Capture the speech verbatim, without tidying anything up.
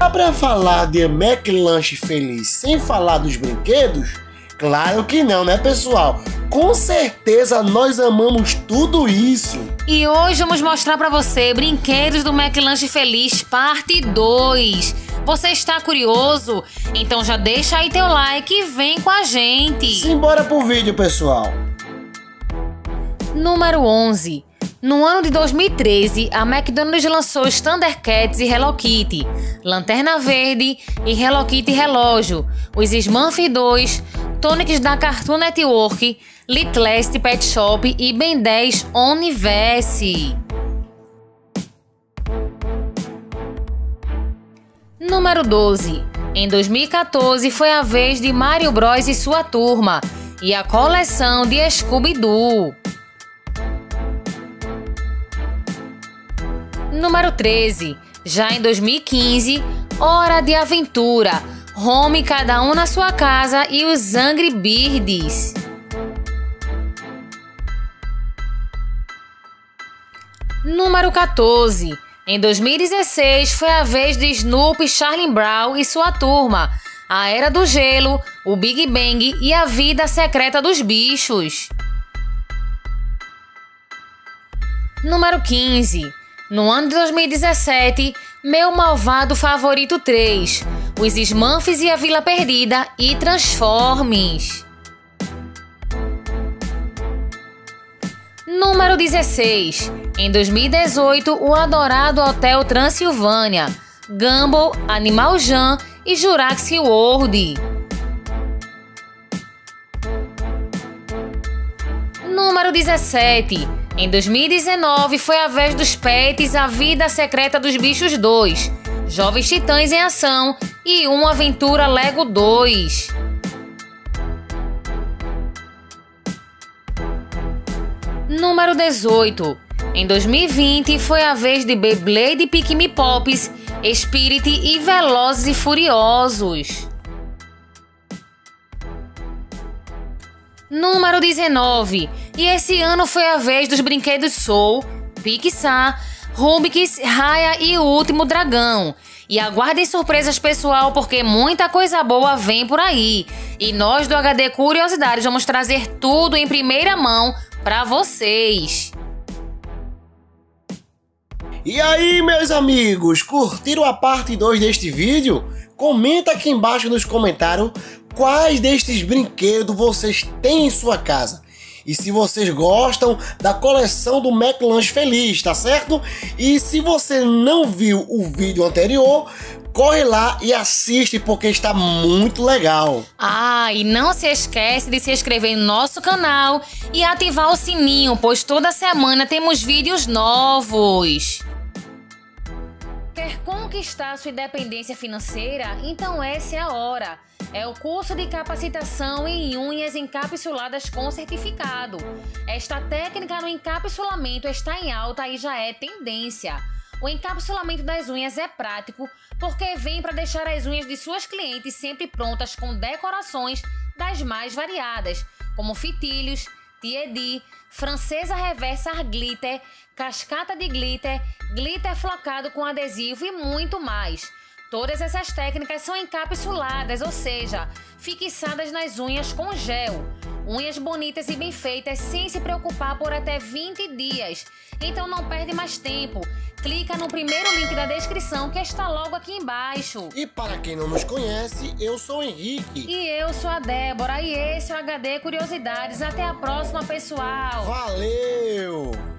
Dá pra falar de McLanche Feliz sem falar dos brinquedos? Claro que não, né, pessoal? Com certeza nós amamos tudo isso. E hoje vamos mostrar pra você Brinquedos do McLanche Feliz parte dois. Você está curioso? Então já deixa aí teu like e vem com a gente. Simbora pro vídeo, pessoal. Número onze. No ano de dois mil e treze, a McDonald's lançou os Thundercats e Hello Kitty, Lanterna Verde e Hello Kitty Relógio, os Smurfs dois, Tonics da Cartoon Network, Littlest Pet Shop e Ben dez Universe. Número doze. Em dois mil e quatorze foi a vez de Mario Bros e sua turma e a coleção de Scooby-Doo. Número treze. Já em dois mil e quinze, Hora de Aventura, Home cada um na sua casa e os Angry Birds. Número quatorze. Em dois mil e dezesseis foi a vez de Snoopy, Charlie Brown e sua turma, A Era do Gelo, o Big Bang e a Vida Secreta dos Bichos. Número quinze. No ano de dois mil e dezessete, Meu Malvado Favorito três, os Smurfs e a Vila Perdida e Transformers. Número dezesseis. Em dois mil e dezoito, o adorado Hotel Transilvânia, Gumball, Animal Jam e Jurassic World. Número dezessete. Em dois mil e dezenove foi a vez dos Pets, A Vida Secreta dos Bichos dois, Jovens Titãs em Ação e Uma Aventura Lego dois. Número dezoito. Em dois mil e vinte foi a vez de Beyblade, Pikmin Pops, Spirit e Velozes e Furiosos. Número dezenove. E esse ano foi a vez dos brinquedos Soul, Pixar, Rubik's, Raya e o Último Dragão. E aguardem surpresas, pessoal, porque muita coisa boa vem por aí. E nós do H D Curiosidades vamos trazer tudo em primeira mão para vocês. E aí, meus amigos, curtiram a parte dois deste vídeo? Comenta aqui embaixo nos comentários quais destes brinquedos vocês têm em sua casa. E se vocês gostam da coleção do McLanche Feliz, tá certo? E se você não viu o vídeo anterior, corre lá e assiste porque está muito legal. Ah, e não se esquece de se inscrever no nosso canal e ativar o sininho, pois toda semana temos vídeos novos. Quer conquistar sua independência financeira? Então essa é a hora. É o curso de capacitação em unhas encapsuladas com certificado. Esta técnica no encapsulamento está em alta e já é tendência. O encapsulamento das unhas é prático porque vem para deixar as unhas de suas clientes sempre prontas com decorações das mais variadas, como fitilhos, tie-dye, francesa reversa glitter, cascata de glitter, glitter flocado com adesivo e muito mais. Todas essas técnicas são encapsuladas, ou seja, fixadas nas unhas com gel. Unhas bonitas e bem feitas sem se preocupar por até vinte dias. Então não perde mais tempo. Clica no primeiro link da descrição que está logo aqui embaixo. E para quem não nos conhece, eu sou o Henrique. E eu sou a Débora. E esse é o H D Curiosidades. Até a próxima, pessoal. Valeu!